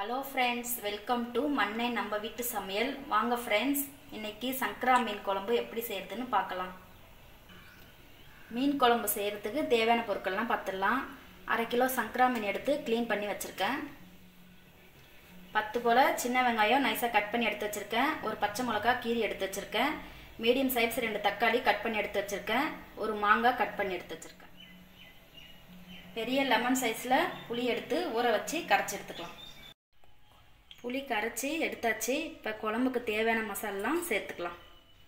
Hello friends, welcome to மண்ணை நம்ம வீட்டு சமையல். வாங்க friends, இன்னைக்கு சங்கரா மீன் குழம்பு எப்படி செய்யறதுன்னு பார்க்கலாம். மீன் குழம்பு செய்யறதுக்கு தேவையான பொருட்கள்லாம் பார்த்துடலாம். 1/2 கிலோ சங்கரா மீன் எடுத்து க்ளீன் பண்ணி வச்சிருக்கேன். 10 போல சின்ன வெங்காயம் நைஸா கட் பண்ணி எடுத்து வச்சிருக்கேன். ஒரு பச்சை மிளகாய் கீறி எடுத்து வச்சிருக்கேன். மீடியம் சைஸ் 2 தக்காளி கட் பண்ணி எடுத்து வச்சிருக்கேன். ஒரு மாங்காய் கட் பண்ணி எடுத்து வச்சிருக்கேன். பெரிய லெமன் சைஸ்ல புளி எடுத்து ஊற வச்சு கரைச்சி எடுத்துக்கலாம். புளி கரைச்சி எடுத்தாச்சு. இப்போ குழம்புக்கு தேவையான மசாலாலாம் சேர்த்துக்கலாம்.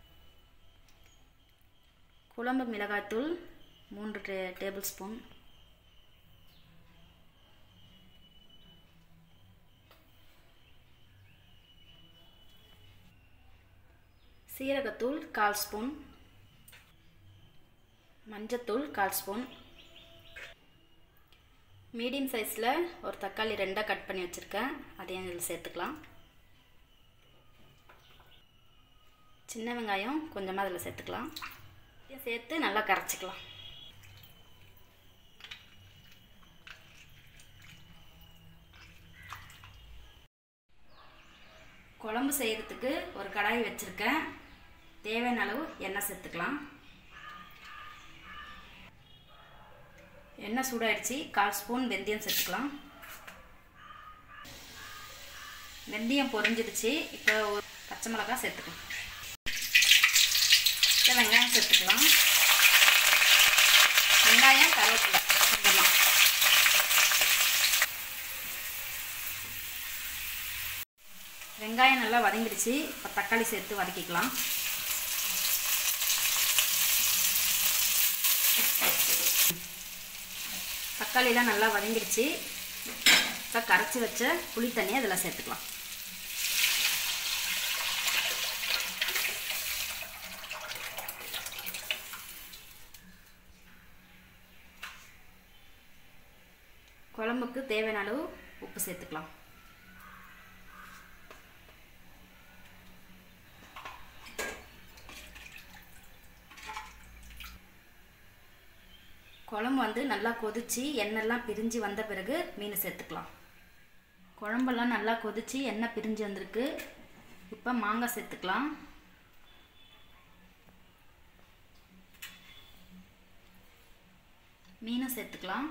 குழம்பு மிளகாய்த்தூள் 3 டேபிள் ஸ்பூன், சீரகத்தூள் 1/4 ஸ்பூன், மஞ்சத்தூள் 1/4 ஸ்பூன், மீடியம் சைஸில் ஒரு தக்காளி 2 கட் பண்ணி வச்சுருக்கேன், அதையும் இதில் சேர்த்துக்கலாம். சின்ன வெங்காயம் கொஞ்சமாக அதில் சேர்த்துக்கலாம். இதையும் சேர்த்து நல்லா கரைச்சிக்கலாம். குழம்பு செய்கிறதுக்கு ஒரு கடாய் வச்சுருக்கேன். தேவையான அளவு எண்ணெய் சேர்த்துக்கலாம். எண்ணெய் சூடாயிடுச்சு. 1/4 ஸ்பூன் வெந்தயம் சேர்த்துக்கலாம். வெந்தயம் பொரிஞ்சிடுச்சு. இப்போ ஒரு பச்சை மிளகாய் சேர்த்துக்கலாம். இப்போ வெங்காயம் சேர்த்துக்கலாம். வெங்காயம் கருவேப்பிலை கொஞ்சமாக. வெங்காயம் நல்லா வதங்கிடுச்சு. இப்போ தக்காளி சேர்த்து வதக்கிக்கலாம். தக்காளிலாம் நல்லா வதங்கிடுச்சு. இப்போ கரைச்சி வச்ச புளி தண்ணியை அதில் சேர்த்துக்கலாம். குழம்புக்கு தேவையான அளவு உப்பு சேர்த்துக்கலாம். குழம்பு நல்லா கொதிச்சு எண்ணெய்லாம் பிரிஞ்சு வந்த பிறகு மீன் சேர்த்துக்கலாம். குழம்பெல்லாம் நல்லா கொதிச்சு எண்ணெய் பிரிஞ்சு வந்திருக்கு. இப்போ மாங்காய் சேர்த்துக்கலாம். மீனை சேர்த்துக்கலாம்.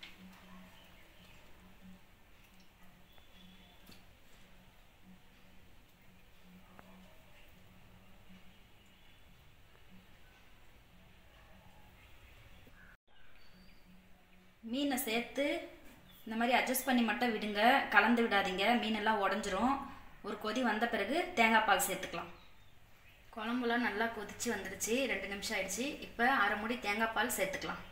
மீனை சேர்த்து இந்த மாதிரி அட்ஜஸ்ட் பண்ணி மட்டும் விடுங்க, கலந்து விடாதீங்க, மீனெல்லாம் உடஞ்சிரும். ஒரு கொதி வந்த பிறகு தேங்காய் பால் சேர்த்துக்கலாம். குழம்புலாம் நல்லா கொதிச்சு வந்துடுச்சு. 2 நிமிஷம் ஆயிடுச்சு. இப்போ 1/2 மூடி தேங்காய் பால் சேர்த்துக்கலாம்.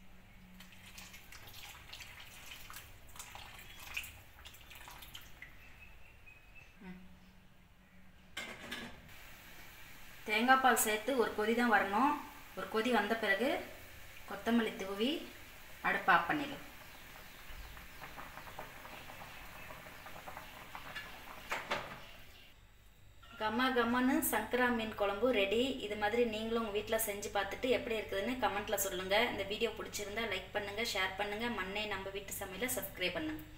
தேங்காய் பால் சேர்த்து ஒரு கொதி தான் வரணும். ஒரு கொதி வந்த பிறகு கொத்தமல்லி தூவி அடுப்பு ஆஃப் பண்ணிடலாம். கம்மன்னு சங்கரா மீன் குழம்பு ரெடி. இது மாதிரி நீங்களும் உங்கள் வீட்டில் செஞ்சு பார்த்துட்டு எப்படி இருக்குதுன்னு கமெண்ட்டில் சொல்லுங்கள். இந்த வீடியோ பிடிச்சிருந்தா லைக் பண்ணுங்கள், ஷேர் பண்ணுங்கள். மண்ணை நம்ம வீட்டு சமையலை சப்ஸ்கிரைப் பண்ணுங்கள்.